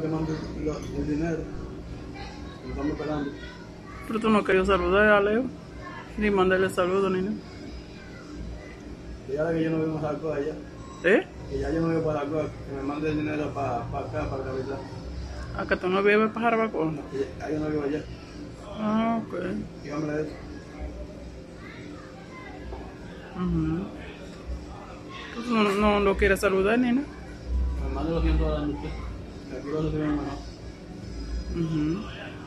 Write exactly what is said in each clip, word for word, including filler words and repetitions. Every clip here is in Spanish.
que mande el dinero. Estamos esperando. Pero tú no querías saludar a Leo, ni mandarle saludos ni nada. Que ya que yo no vivo en Jaracoa allá. ¿Eh? Que ya yo no vivo para Jaracoa, que me mande el dinero para pa acá, para la capital. ¿A que tú no vives para Jarabacoa? No, que ya yo no vivo allá. Ah, ok. Dígame eso. Uh-huh. ¿Tú no, no lo quieres saludar ni nada? Me mande los cien dólares de usted. Que aquí lo recibimos mejor. Uh-huh.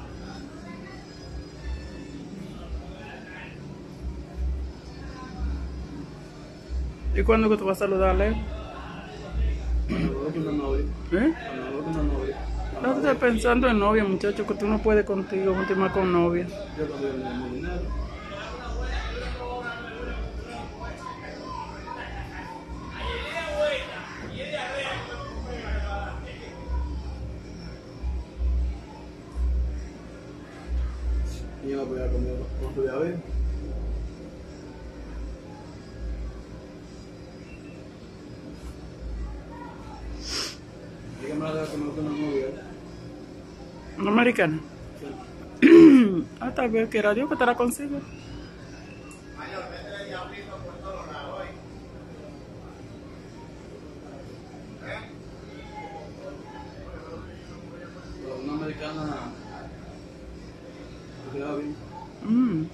¿Y cuándo que tú vas a saludar a Leo? Cuando me voy con una novia. ¿Eh? Cuando me voy con una novia. No estás pensando en novia, muchacho, que tú no puedes contigo continuar con novia. Yo también tengo mi dinero. Y yo me voy a comer con tu llave. Dígame la verdad que me gusta una novia. ¿Una americana? Sí. Ah, tal vez quiera Dios que te la consiga. Pero una americana. Que queda bien. Mm.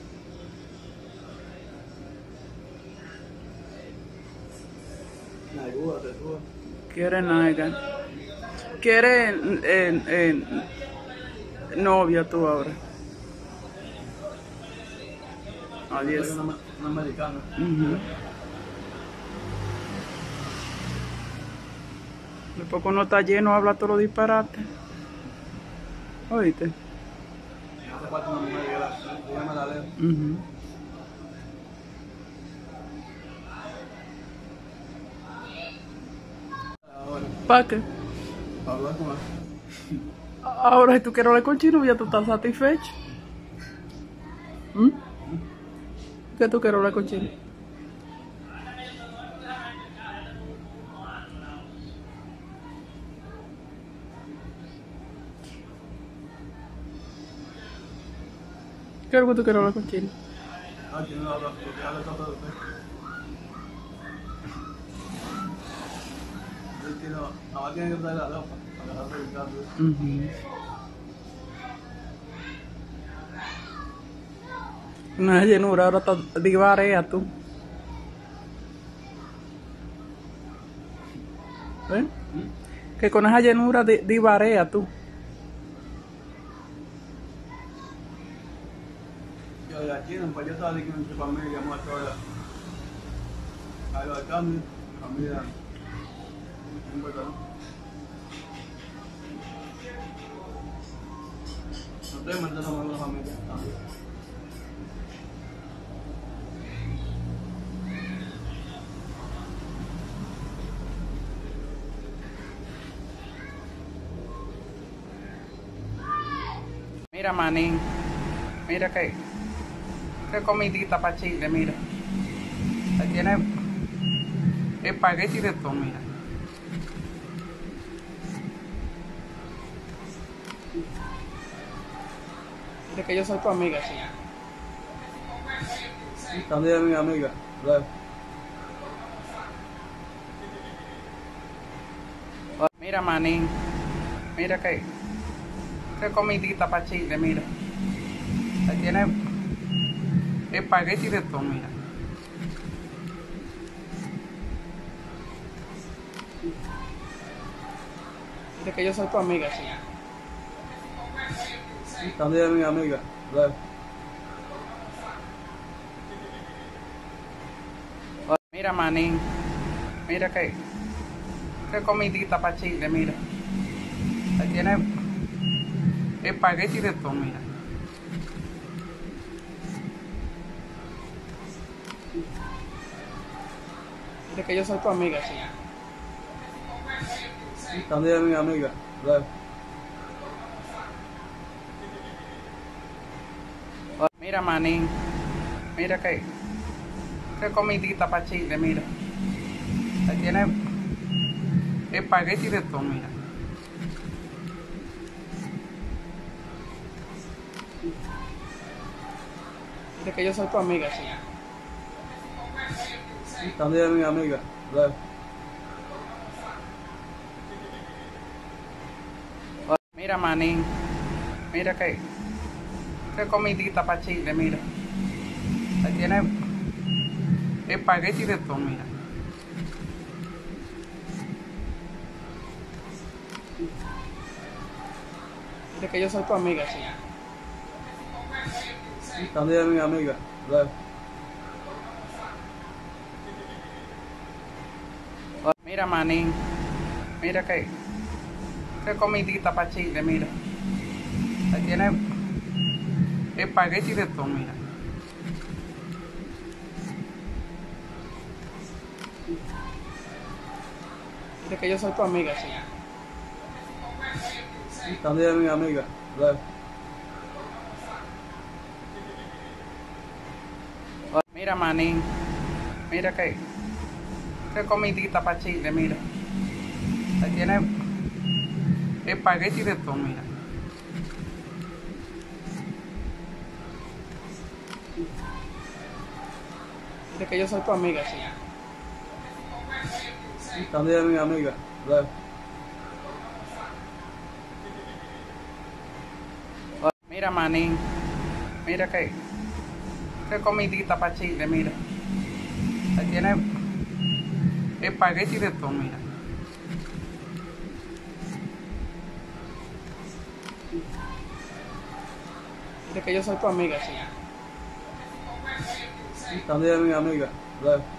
Naigua, tetúa. Quiere nalga. Quiere eh, eh, novia tú ahora. Adiós. Una, una americana. Uh-huh. Después cuando está lleno habla todo lo disparate. ¿Oíste? Me hace falta una mujer que la, que me la leo. Uh-huh. Ahora, ¿Para qué? para hablar con él. Ahora si tú quieres hablar con Chino, ya tú estás satisfecho. ¿Mm? ¿Qué tú quieres hablar con Chino? ¿Qué es lo que tú quieres hablar con Chino? Ah, que no habla, porque habla todo de usted. Él tiene, ahora tiene que traer la ropa para dejar de buscarlo. Uh-huh. Una llenura, ahora está divarea tú. ¿Eh? Que con esa llenura di, divarea tú. Yo de aquí, pues yo estaba aquí con su familia, muerto ahora. A lo de cambio, mi familia. No importa, ¿no? No estoy manteniendo con la familia. También. Mira, manín. Mira que, qué comidita para Chile, mira. Ahí tiene espagueti de todo, mira. Mira que yo soy tu amiga, sí. También es mi amiga. Claro. Mira, manín. Mira que, qué comidita para Chile, mira. Ahí tiene espagueti de todo, mira. Mira que yo soy tu amiga, sí. También es mi amiga. Claro. Mira, manín. Mira que, qué comidita para Chile, mira. Ahí tiene espagueti de todo, mira. Mira que yo soy tu amiga, sí. También es mi amiga. Claro. Mira, manín. Mira que, qué comidita para Chile, mira. Ahí tiene espagueti de todo, mira. Dice que yo soy tu amiga, sí. También es mi amiga. ¿Verdad? Mira, manín. Mira que, qué comidita para Chile, mira. Ahí tiene espagueti de todo, mira. Dice que yo soy tu amiga, sí. También es mi amiga. ¿Verdad? Mira, manín. Mira que, qué comidita para Chile, mira. Ahí tiene espagueti de todo, mira. Dice que yo soy tu amiga, sí. También es mi amiga. ¿Verdad? Mira, manín. Mira que, qué comidita para Chile, mira. Ahí tiene espagueti de todo, mira. Dice que yo soy tu amiga, sí. También es mi amiga. ¿Verdad? También es mi amiga. ¿Verdad? Mira, manín. Mira que, qué comidita para Chile, mira. Ahí tiene espagueti de todo, mira. Dice que yo soy tu amiga, sí. Mira que, qué comidita para Chile, mira. Ahí tiene espagueti de todo, mira. También es mi amiga. Mira, manín. Mira que, qué comidita para Chile, mira. Ahí tiene espagueti de todo, mira. Dice que yo soy tu amiga, sí. También es mi amiga. ¿Verdad?